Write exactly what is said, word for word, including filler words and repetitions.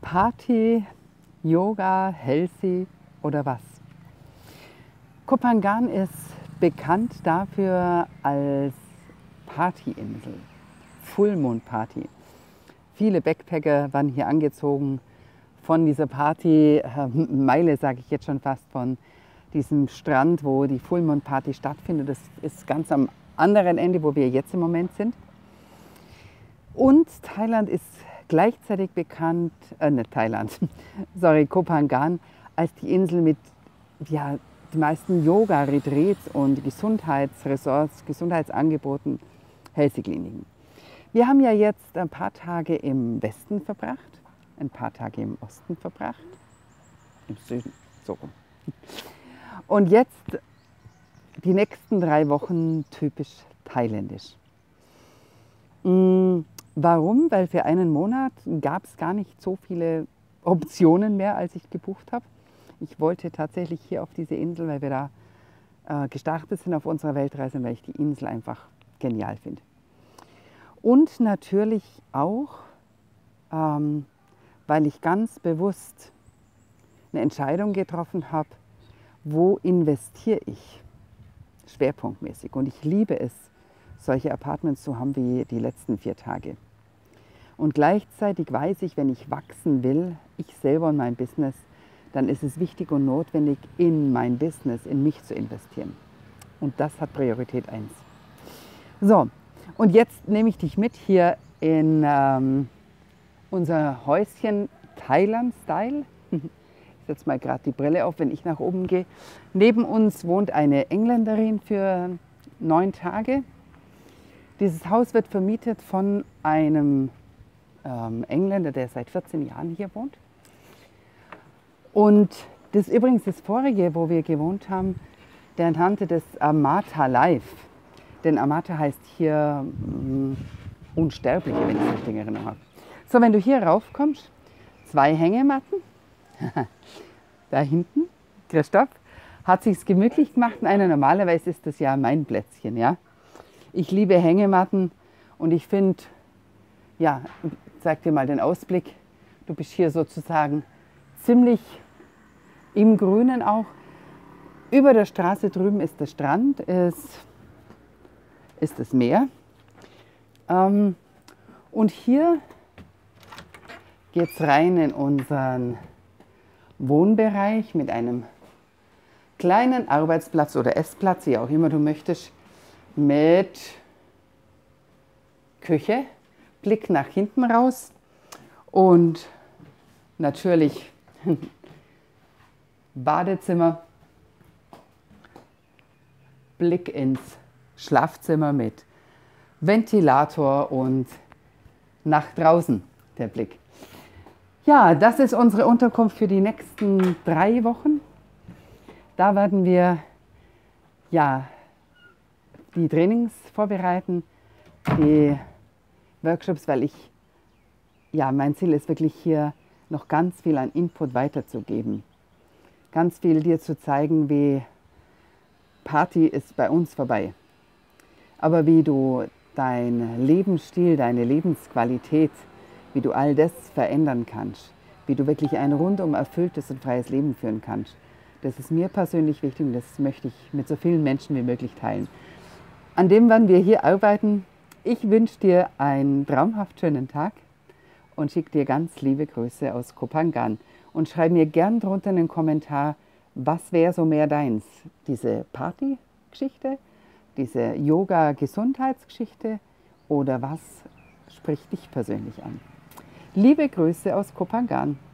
Party, Yoga, Healthy oder was? Koh Phangan ist bekannt dafür als Partyinsel, Full Moon Party. Viele Backpacker waren hier angezogen von dieser Party-Meile, sage ich jetzt schon fast, von diesem Strand, wo die Full Moon Party stattfindet. Das ist ganz am anderen Ende, wo wir jetzt im Moment sind. Und Thailand ist gleichzeitig bekannt, äh, nicht Thailand, sorry, Koh Phangan, als die Insel mit ja, die meisten Yoga-Retreats und Gesundheitsressorts, Gesundheitsangeboten, Healthy-Kliniken. Wir haben ja jetzt ein paar Tage im Westen verbracht, ein paar Tage im Osten verbracht, im Süden, so rum. Und jetzt die nächsten drei Wochen typisch thailändisch. Mhm. Warum? Weil für einen Monat gab es gar nicht so viele Optionen mehr, als ich gebucht habe. Ich wollte tatsächlich hier auf diese Insel, weil wir da äh, gestartet sind auf unserer Weltreise, weil ich die Insel einfach genial finde. Und natürlich auch, ähm, weil ich ganz bewusst eine Entscheidung getroffen habe, wo investiere ich schwerpunktmäßig. Und ich liebe es, solche Apartments zu haben wie die letzten vier Tage. Und gleichzeitig weiß ich, wenn ich wachsen will, ich selber und mein Business, dann ist es wichtig und notwendig, in mein Business, in mich zu investieren. Und das hat Priorität eins. So, und jetzt nehme ich dich mit hier in ähm, unser Häuschen Thailand-Style. Ich setze mal gerade die Brille auf, wenn ich nach oben gehe. Neben uns wohnt eine Engländerin für neun Tage. Dieses Haus wird vermietet von einem ähm, Engländer, der seit vierzehn Jahren hier wohnt. Und das ist übrigens das vorige, wo wir gewohnt haben, der nannte das Amata Life. Denn Amata heißt hier mh, Unsterbliche, wenn ich es richtig in Erinnerung habe. So, wenn du hier raufkommst, zwei Hängematten. Da hinten, Christoph, hat sich's gemütlich gemacht. Nein, normalerweise ist das ja mein Plätzchen, ja. Ich liebe Hängematten und ich finde, ja, ich zeig dir mal den Ausblick. Du bist hier sozusagen ziemlich im Grünen auch. Über der Straße drüben ist der Strand, ist, ist das Meer. Ähm, und hier geht es rein in unseren Wohnbereich mit einem kleinen Arbeitsplatz oder Essplatz, wie auch immer du möchtest, mit Küche, Blick nach hinten raus und natürlich Badezimmer, Blick ins Schlafzimmer mit Ventilator und nach draußen der Blick. Ja, das ist unsere Unterkunft für die nächsten drei Wochen. Da werden wir ja, die Trainings vorbereiten, die Workshops, weil ich, ja, mein Ziel ist wirklich hier noch ganz viel an Input weiterzugeben. Ganz viel dir zu zeigen, wie Party ist bei uns vorbei. Aber wie du deinen Lebensstil, deine Lebensqualität, wie du all das verändern kannst, wie du wirklich ein rundum erfülltes und freies Leben führen kannst. Das ist mir persönlich wichtig und das möchte ich mit so vielen Menschen wie möglich teilen. An dem werden wir hier arbeiten. Ich wünsche dir einen traumhaft schönen Tag und schicke dir ganz liebe Grüße aus Koh Phangan. Und schreib mir gern drunter einen Kommentar, was wäre so mehr deins? Diese Party-Geschichte, diese Yoga-Gesundheitsgeschichte oder was spricht dich persönlich an? Liebe Grüße aus Koh Phangan.